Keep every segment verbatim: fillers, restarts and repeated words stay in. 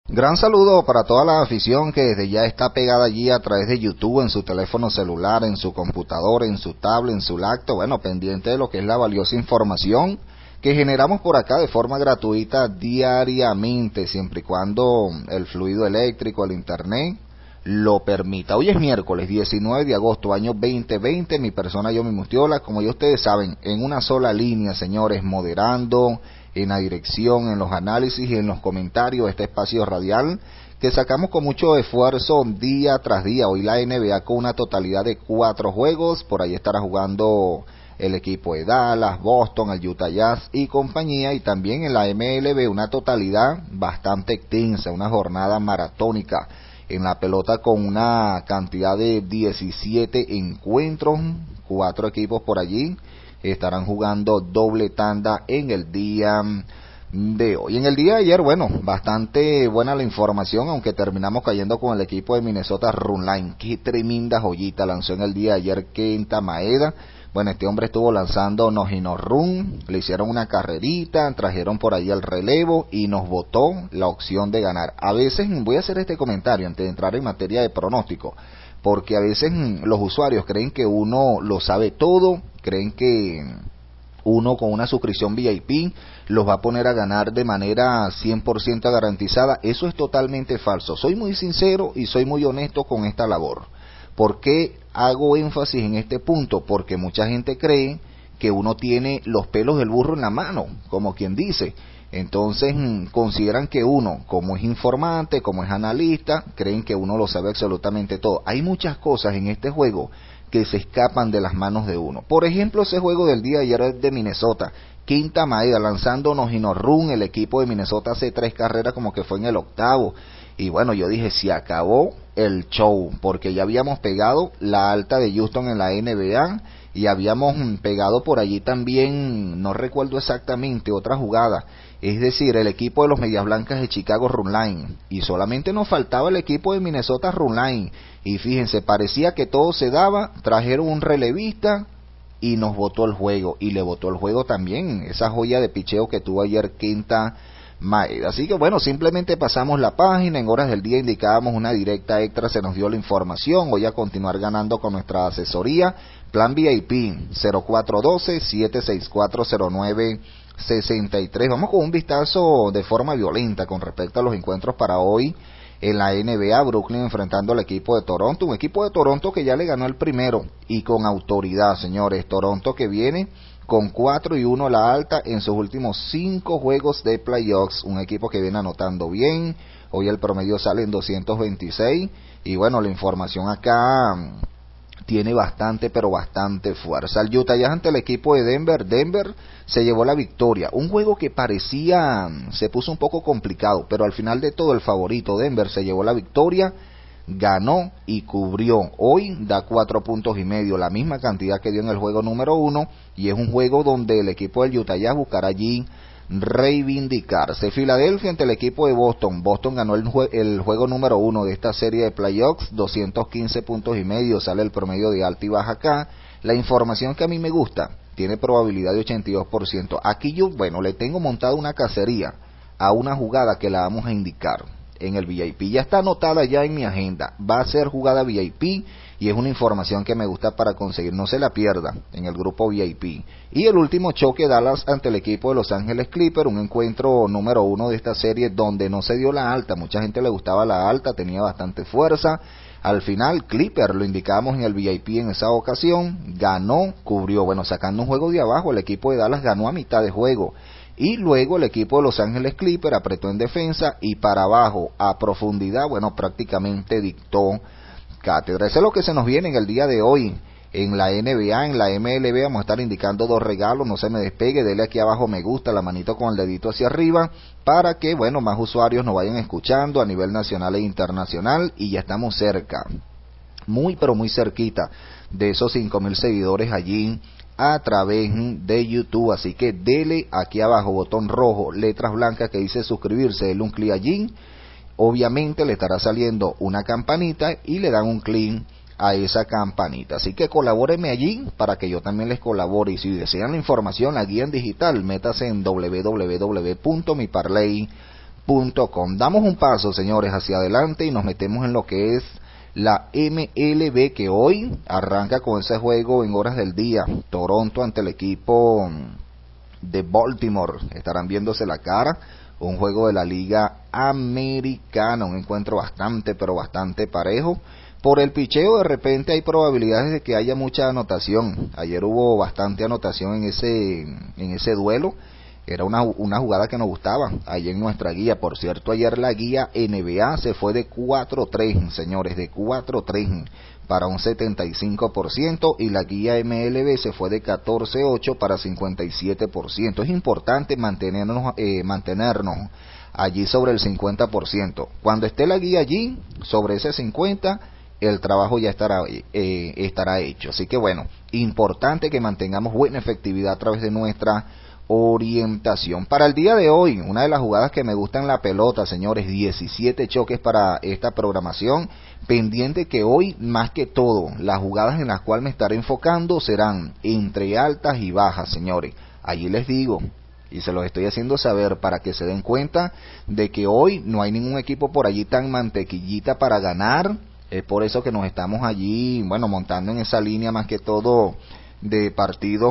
Gran saludo para toda la afición que desde ya está pegada allí a través de YouTube, en su teléfono celular, en su computadora, en su tablet, en su lacto, bueno, pendiente de lo que es la valiosa información que generamos por acá de forma gratuita diariamente, siempre y cuando el fluido eléctrico, el internet, lo permita. Hoy es miércoles diecinueve de agosto, año veinte veinte, mi persona Yomi Mustiola, como ya ustedes saben, en una sola línea, señores, moderando en la dirección, en los análisis y en los comentarios de este espacio radial que sacamos con mucho esfuerzo día tras día. Hoy la N B A con una totalidad de cuatro juegos, por ahí estará jugando el equipo de Dallas, Boston, el Utah Jazz y compañía, y también en la M L B una totalidad bastante extensa, una jornada maratónica en la pelota con una cantidad de diecisiete encuentros, cuatro equipos por allí estarán jugando doble tanda en el día de hoy. En el día de ayer, bueno, bastante buena la información, aunque terminamos cayendo con el equipo de Minnesota Runline. Qué tremenda joyita lanzó en el día de ayer Kenta Maeda. Bueno, este hombre estuvo lanzando no-hit-no run, le hicieron una carrerita, trajeron por ahí el relevo y nos botó la opción de ganar. A veces, voy a hacer este comentario antes de entrar en materia de pronóstico, porque a veces los usuarios creen que uno lo sabe todo, creen que uno con una suscripción V I P los va a poner a ganar de manera cien por ciento garantizada. Eso es totalmente falso. Soy muy sincero y soy muy honesto con esta labor. ¿Por qué hago énfasis en este punto? Porque mucha gente cree que uno tiene los pelos del burro en la mano, como quien dice. Entonces consideran que uno, como es informante, como es analista, creen que uno lo sabe absolutamente todo. Hay muchas cosas en este juego que se escapan de las manos de uno. Por ejemplo, ese juego del día de ayer de Minnesota, Kenta Maeda lanzando no-hit-no run, el equipo de Minnesota hace tres carreras como que fue en el octavo. Y bueno, yo dije, se acabó el show, porque ya habíamos pegado la alta de Houston en la N B A y habíamos pegado por allí también, no recuerdo exactamente, otra jugada, es decir, el equipo de los Medias Blancas de Chicago Runline, y solamente nos faltaba el equipo de Minnesota Runline, y fíjense, parecía que todo se daba, trajeron un relevista y nos botó el juego, y le botó el juego también, esa joya de picheo que tuvo ayer Kenta Maeda. Así que bueno, simplemente pasamos la página, en horas del día indicábamos una directa extra, se nos dio la información. Voy a continuar ganando con nuestra asesoría, plan V I P cero cuatro uno dos, siete seis cuatro, cero nueve seis tres. Vamos con un vistazo de forma violenta con respecto a los encuentros para hoy en la N B A. Brooklyn enfrentando al equipo de Toronto, un equipo de Toronto que ya le ganó el primero y con autoridad, señores. Toronto que viene con cuatro y uno la alta en sus últimos cinco juegos de playoffs, un equipo que viene anotando bien. Hoy el promedio sale en doscientos veintiséis y bueno, la información acá tiene bastante, pero bastante fuerza. El Utah Jazz ante el equipo de Denver, Denver se llevó la victoria, un juego que parecía, se puso un poco complicado, pero al final de todo el favorito Denver se llevó la victoria, ganó y cubrió. Hoy da cuatro puntos y medio, la misma cantidad que dio en el juego número uno, y es un juego donde el equipo del Utah Jazz buscará allí reivindicarse. Filadelfia ante el equipo de Boston. Boston ganó el, jue el juego número uno de esta serie de playoffs, doscientos quince puntos y medio, sale el promedio de alta y baja acá. La información que a mí me gusta, tiene probabilidad de ochenta y dos por ciento. Aquí yo, bueno, le tengo montada una cacería a una jugada que la vamos a indicar en el V I P. Ya está anotada ya en mi agenda, va a ser jugada V I P y es una información que me gusta para conseguir, no se la pierda en el grupo V I P. Y el último choque, Dallas ante el equipo de Los Ángeles Clippers, un encuentro número uno de esta serie donde no se dio la alta, mucha gente le gustaba la alta, tenía bastante fuerza. Al final Clipper, lo indicábamos en el V I P en esa ocasión, ganó, cubrió, bueno, sacando un juego de abajo, el equipo de Dallas ganó a mitad de juego. Y luego el equipo de Los Ángeles Clippers apretó en defensa y para abajo, a profundidad, bueno, prácticamente dictó cátedra. Eso es lo que se nos viene en el día de hoy en la N B A, en la M L B. Vamos a estar indicando dos regalos, no se me despegue, dele aquí abajo me gusta, la manito con el dedito hacia arriba, para que, bueno, más usuarios nos vayan escuchando a nivel nacional e internacional, y ya estamos cerca, muy pero muy cerquita de esos cinco mil seguidores allí a través de YouTube, así que dele aquí abajo, botón rojo, letras blancas que dice suscribirse, dele un clic allí, obviamente le estará saliendo una campanita y le dan un clic a esa campanita, así que colabórenme allí para que yo también les colabore, y si desean la información, la guía en digital, métase en w w w punto mi parley punto com. Damos un paso, señores, hacia adelante y nos metemos en lo que es la M L B, que hoy arranca con ese juego en horas del día. Toronto ante el equipo de Baltimore, estarán viéndose la cara. Un juego de la Liga Americana, un encuentro bastante, pero bastante parejo. Por el picheo, de repente hay probabilidades de que haya mucha anotación. Ayer hubo bastante anotación en ese, en ese duelo. Era una, una jugada que nos gustaba ahí en nuestra guía. Por cierto, ayer la guía N B A se fue de cuatro tres, señores, de cuatro tres para un setenta y cinco por ciento, y la guía M L B se fue de catorce ocho para cincuenta y siete por ciento. Es importante mantenernos, eh, mantenernos allí sobre el cincuenta por ciento. Cuando esté la guía allí, sobre ese cincuenta, el trabajo ya estará, eh, estará hecho. Así que bueno, importante que mantengamos buena efectividad a través de nuestra orientación. Para el día de hoy, una de las jugadas que me gusta en la pelota, señores, diecisiete choques para esta programación. Pendiente que hoy, más que todo, las jugadas en las cuales me estaré enfocando serán entre altas y bajas, señores. Allí les digo, y se los estoy haciendo saber para que se den cuenta de que hoy no hay ningún equipo por allí tan mantequillita para ganar. Es por eso que nos estamos allí, bueno, montando en esa línea más que todo de partidos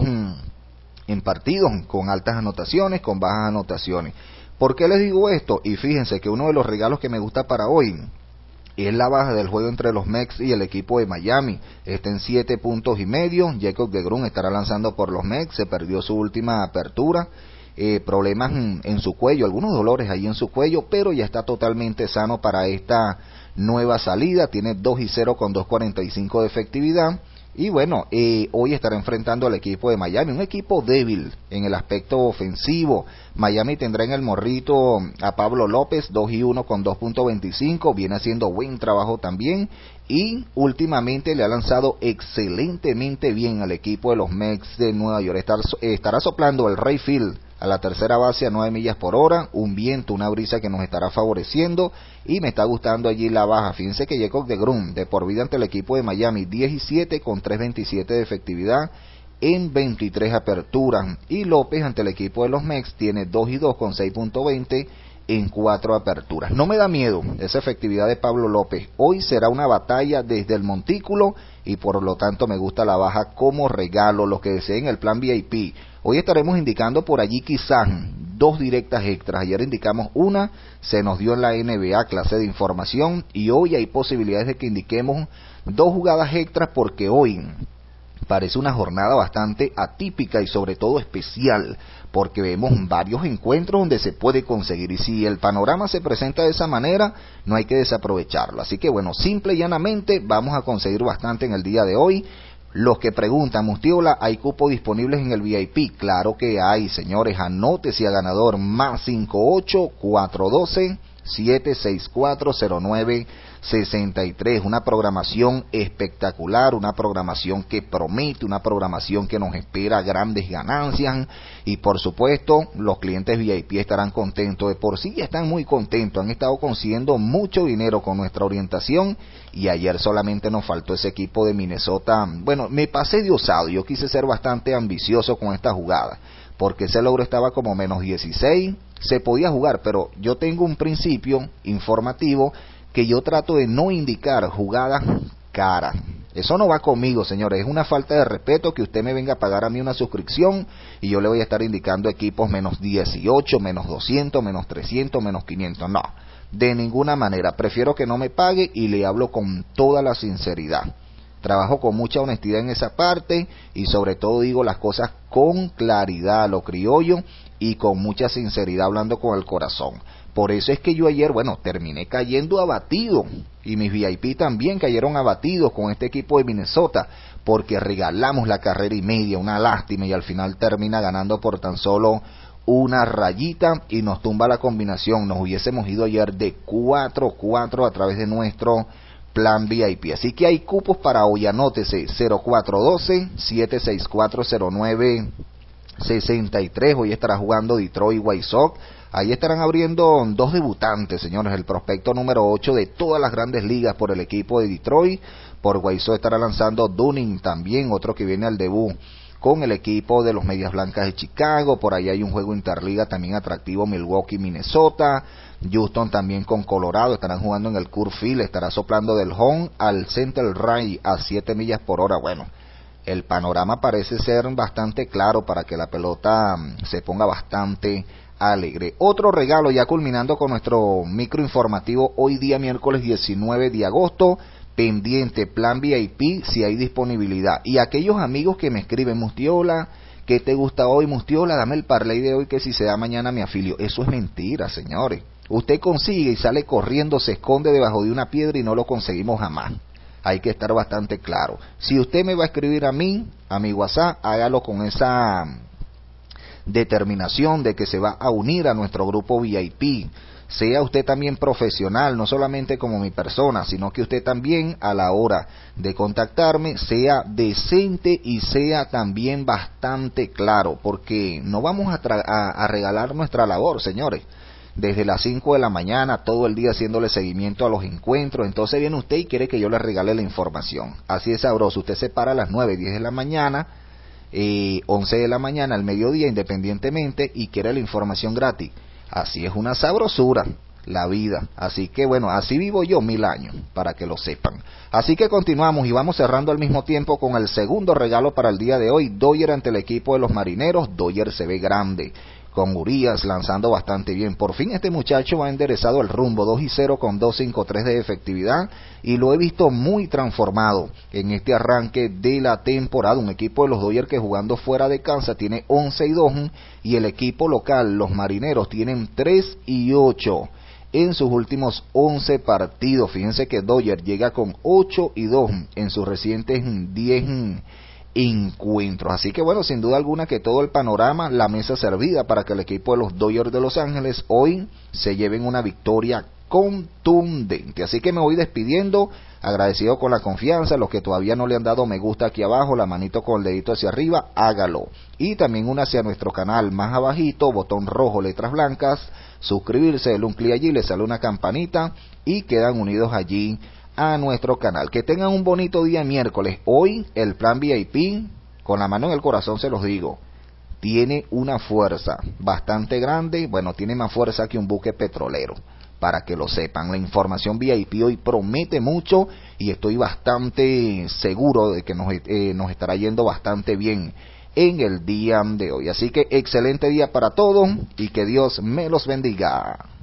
en partidos con altas anotaciones, con bajas anotaciones. ¿Por qué les digo esto? Y fíjense que uno de los regalos que me gusta para hoy es la baja del juego entre los Mets y el equipo de Miami. Está en siete puntos y medio. Jacob deGrom estará lanzando por los Mets. Se perdió su última apertura. Eh, problemas en, en su cuello, algunos dolores ahí en su cuello, pero ya está totalmente sano para esta nueva salida. Tiene dos y cero con dos cuarenta y cinco de efectividad. Y bueno, eh, hoy estará enfrentando al equipo de Miami, un equipo débil en el aspecto ofensivo. Miami tendrá en el morrito a Pablo López, dos y uno con dos punto veinticinco, viene haciendo buen trabajo también. Y últimamente le ha lanzado excelentemente bien al equipo de los Mets de Nueva York. Estar, estará soplando el right field a la tercera base a nueve millas por hora, un viento, una brisa que nos estará favoreciendo, y me está gustando allí la baja. Fíjense que Jacob deGrom de por vida ante el equipo de Miami, diez y siete con tres veintisiete de efectividad en veintitrés aperturas, y López ante el equipo de los Mets tiene dos y dos con seis punto veinte en cuatro aperturas. No me da miedo esa efectividad de Pablo López. Hoy será una batalla desde el montículo y por lo tanto me gusta la baja como regalo. Los que deseen el plan V I P, hoy estaremos indicando por allí quizás dos directas extras. Ayer indicamos una, se nos dio en la N B A clase de información, y hoy hay posibilidades de que indiquemos dos jugadas extras, porque hoy parece una jornada bastante atípica y sobre todo especial, porque vemos varios encuentros donde se puede conseguir, y si el panorama se presenta de esa manera, no hay que desaprovecharlo. Así que bueno, simple y llanamente vamos a conseguir bastante en el día de hoy. Los que preguntan, Mustiola, ¿hay cupos disponibles en el V I P? Claro que hay, señores. Anótese a ganador, más cinco ocho cuatro uno dos siete seis cuatro cero nueve seis tres. Una programación espectacular, una programación que promete, una programación que nos espera grandes ganancias, y por supuesto los clientes V I P estarán contentos. De por sí ya están muy contentos, han estado consiguiendo mucho dinero con nuestra orientación, y ayer solamente nos faltó ese equipo de Minnesota. Bueno, me pasé de osado, yo quise ser bastante ambicioso con esta jugada, porque ese logro estaba como menos dieciséis, se podía jugar, pero yo tengo un principio informativo que yo trato de no indicar jugadas caras. Eso no va conmigo, señores. Es una falta de respeto que usted me venga a pagar a mí una suscripción y yo le voy a estar indicando equipos menos dieciocho, menos doscientos, menos trescientos, menos quinientos. No, de ninguna manera. Prefiero que no me pague y le hablo con toda la sinceridad. Trabajo con mucha honestidad en esa parte, y sobre todo digo las cosas con claridad, lo criollo, y con mucha sinceridad, hablando con el corazón. Por eso es que yo ayer, bueno, terminé cayendo abatido, y mis V I P también cayeron abatidos con este equipo de Minnesota, porque regalamos la carrera y media, una lástima, y al final termina ganando por tan solo una rayita y nos tumba la combinación. Nos hubiésemos ido ayer de cuatro cuatro a través de nuestro plan V I P. Así que hay cupos para hoy, anótese cero cuatro uno dos siete seis cuatro cero nueve seis tres. Hoy estará jugando Detroit White Sox. Ahí estarán abriendo dos debutantes, señores. El prospecto número ocho de todas las grandes ligas por el equipo de Detroit. Por White Sox estará lanzando Dunning también, otro que viene al debut con el equipo de los Medias Blancas de Chicago. Por ahí hay un juego interliga también atractivo, Milwaukee, Minnesota. Houston también con Colorado, estarán jugando en el Coors Field, estará soplando del home al Center Ray a siete millas por hora. Bueno, el panorama parece ser bastante claro para que la pelota se ponga bastante alegre. Otro regalo, ya culminando con nuestro micro informativo hoy día miércoles diecinueve de agosto, pendiente, plan V I P si hay disponibilidad. Y aquellos amigos que me escriben, Mustiola, ¿qué te gusta hoy? Mustiola, dame el parlay de hoy que si se da mañana me afilio. Eso es mentira, señores. Usted consigue y sale corriendo, se esconde debajo de una piedra y no lo conseguimos jamás. Hay que estar bastante claro. Si usted me va a escribir a mí, a mi WhatsApp, hágalo con esa determinación de que se va a unir a nuestro grupo V I P. Sea usted también profesional, no solamente como mi persona, sino que usted también a la hora de contactarme sea decente y sea también bastante claro, porque no vamos a, a, a regalar nuestra labor, señores. Desde las cinco de la mañana, todo el día haciéndole seguimiento a los encuentros, entonces viene usted y quiere que yo le regale la información. Así es sabroso, usted se para a las nueve, diez de la mañana, eh, once de la mañana, al mediodía, independientemente, y quiere la información gratis. Así es una sabrosura la vida. Así que bueno, así vivo yo mil años, para que lo sepan. Así que continuamos y vamos cerrando al mismo tiempo con el segundo regalo para el día de hoy. Dodger ante el equipo de los Marineros. Dodger se ve grande, con Urias lanzando bastante bien. Por fin este muchacho ha enderezado el rumbo, dos y cero con dos cincuenta y tres de efectividad, y lo he visto muy transformado en este arranque de la temporada. Un equipo de los Dodgers que jugando fuera de casa tiene once y dos, y el equipo local, los Marineros, tienen tres y ocho en sus últimos once partidos. Fíjense que Dodgers llega con ocho y dos en sus recientes diez encuentros. Así que bueno, sin duda alguna que todo el panorama, la mesa servida para que el equipo de los Dodgers de Los Ángeles hoy se lleven una victoria contundente. Así que me voy despidiendo, agradecido con la confianza. Los que todavía no le han dado me gusta aquí abajo, la manito con el dedito hacia arriba, hágalo. Y también únase a nuestro canal más abajito, botón rojo, letras blancas, suscribirse, dale un clic allí, le sale una campanita y quedan unidos allí a nuestro canal. Que tengan un bonito día miércoles. Hoy el plan V I P, con la mano en el corazón se los digo, tiene una fuerza bastante grande. Bueno, tiene más fuerza que un buque petrolero, para que lo sepan. La información V I P hoy promete mucho y estoy bastante seguro de que nos, eh, nos estará yendo bastante bien en el día de hoy. Así que excelente día para todos y que Dios me los bendiga.